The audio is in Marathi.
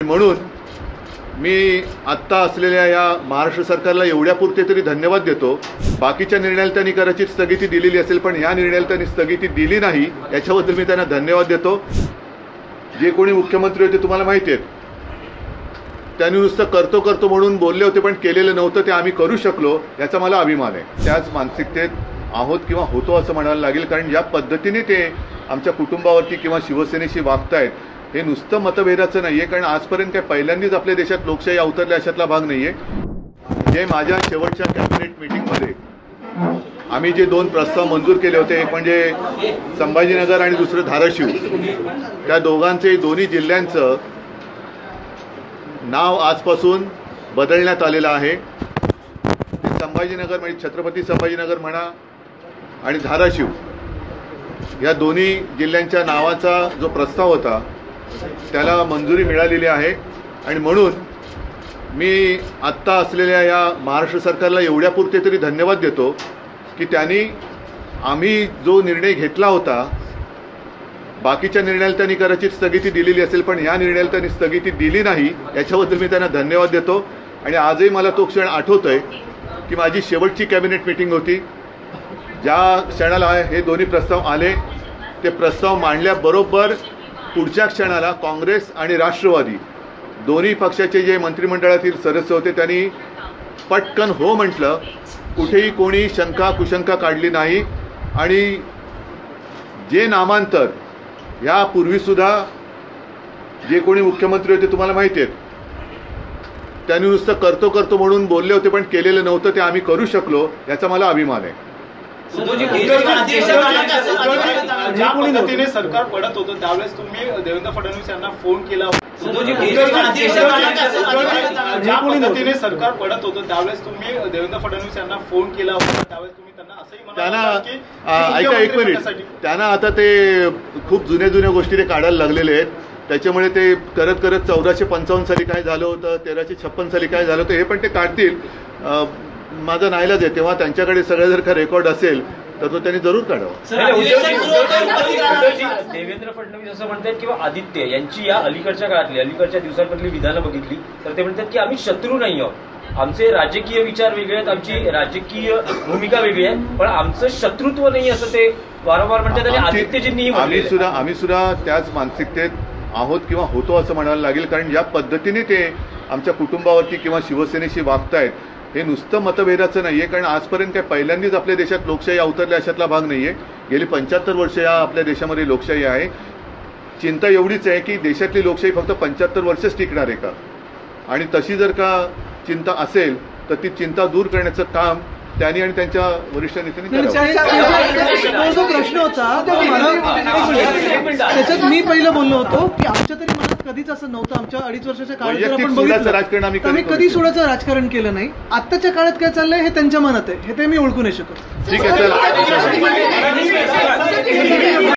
म्हणून मी आत्ता असलेल्या या महाराष्ट्र सरकारला एवढ्यापुरते तरी धन्यवाद देतो। बाकीच्या निर्णयाला त्यांनी कदाचित स्थगिती दिलेली असेल, पण या निर्णयाला त्यांनी स्थगिती दिली नाही, याच्याबद्दल मी त्यांना धन्यवाद देतो। जे कोणी मुख्यमंत्री होते तुम्हाला माहिती आहे, त्यांनी नुसतं करतो म्हणून बोलले होते, पण केलेलं नव्हतं, ते आम्ही करू शकलो, याचा मला अभिमान आहे। त्याच मानसिकतेत आहोत किंवा होतो असं म्हणायला लागेल, कारण ज्या पद्धतीने ते आमच्या कुटुंबावरती किंवा शिवसेनेशी वागतायत हे नुसतं मतभेदाचं नाही आहे, कारण आजपर्यंत काय पहिल्यांदाच आपल्या देशात लोकशाही अवतरली अशातला भाग नाही आहे। जे माझ्या शेवटच्या कॅबिनेट मीटिंगमध्ये आम्ही जे 2 प्रस्ताव मंजूर केले होते, एक म्हणजे संभाजीनगर आणि दुसरं धाराशिव, त्या दोन्ही जिल्ह्यांचं नाव आजपासून बदलण्यात आलेलं आहे। ते संभाजीनगर म्हणजे छत्रपती संभाजीनगर म्हणा आणि धाराशिव या दोन्ही जिल्ह्यांच्या नावाचा जो प्रस्ताव होता त्याला मंजुरी मिळालेली आहे। आणि म्हणून मी आत्ता असलेल्या या महाराष्ट्र सरकारला एवढ्यापुरते तरी धन्यवाद देतो की त्यांनी आम्ही जो निर्णय घेतला होता, बाकीच्या निर्णयाला त्यांनी कदाचित स्थगिती दिलेली असेल, पण या निर्णयाला त्यांनी स्थगिती दिली नाही, याच्याबद्दल मी त्यांना धन्यवाद देतो। आणि आजही मला तो क्षण आठवतोय की माझी शेवटची कॅबिनेट मीटिंग होती, ज्या क्षणाला हे दोन्ही प्रस्ताव आले, ते प्रस्ताव मांडल्याबरोबर पुढच्या क्षणाला काँग्रेस आणि राष्ट्रवादी दोन्ही पक्षाचे जे मंत्रिमंडळातील सदस्य होते त्यांनी पटकन हो म्हटलं, कुठेही कोणी शंका कुशंका काढली नाही। आणि जे नामांतर यापूर्वीसुद्धा जे कोणी मुख्यमंत्री होते तुम्हाला माहिती आहे, त्यांनी नुसतं करतो म्हणून बोलले होते, पण केलेलं नव्हतं, ते आम्ही करू शकलो, याचा मला अभिमान आहे। ज्या पद्धतीने सरकार पडत होतं त्यावेळेस तुम्ही देवेंद्र फडणवीस यांना फोन केला, ज्या पद्धतीने सरकार पडत होतं त्यावेळेस तुम्ही देवेंद्र फडणवीस यांना फोन केला होता, त्यावेळेस तुम्ही त्यांना असंही म्हणाला की ऐका एक मिनिट, त्यांना आता ते खूप जुन्या गोष्टी ते काढायला लागलेले आहेत, त्याच्यामुळे ते करत 1455 साली काय झालं होतं, 1356 साली काय झालं होतं हे पण ते काढतील। माझा नाईलाज आहे, तेव्हा त्यांच्याकडे सगळं जर का रेकॉर्ड असेल तर तो त्यांनी जरूर काढावा। देवेंद्र फडणवीस असं म्हणतात किंवा आदित्य यांची या अलीकडच्या दिवसांमधली विधानं बघितली तर ते म्हणतात की आम्ही शत्रू नाही आहोत, आमचे राजकीय विचार वेगळे आहेत, आमची राजकीय भूमिका वेगळी आहे, पण आमचं शत्रुत्व नाही असं ते वारंवार म्हणतात। आणि आदित्यजींनीही आम्ही सुद्धा त्याच मानसिकतेत आहोत किंवा होतो असं म्हणायला लागेल, कारण ज्या पद्धतीने ते आमच्या कुटुंबावरती किंवा शिवसेनेशी वागतायत हे नुसतं मतभेदाचं नाही आहे, कारण आजपर्यंत काय पहिल्यांदाच आपल्या देशात लोकशाही अवतरली अशातला भाग नाही आहे। गेली 75 वर्ष या आपल्या देशामध्ये लोकशाही आहे। चिंता एवढीच आहे की देशातली लोकशाही फक्त 75 वर्षच टिकणार आहे का, आणि तशी जर का चिंता असेल तर ती चिंता दूर करण्याचं काम त्यांनी आणि त्यांच्या वरिष्ठ नेत्यांनी करावं। जो प्रश्न होता त्याच्यात मी पहिलं बोललो होतो की आमच्या तरी मनात कधीच असं नव्हतं, आमच्या 2.5 वर्षाच्या काळात आपण बघितलं राजकारण आम्ही कधी सोडाचं राजकारण केलं नाही। आत्ताच्या काळात काय चाललंय हे त्यांच्या मनात आहे, हे ते मी ओळखू नाही शकत। ठीक आहे, चला।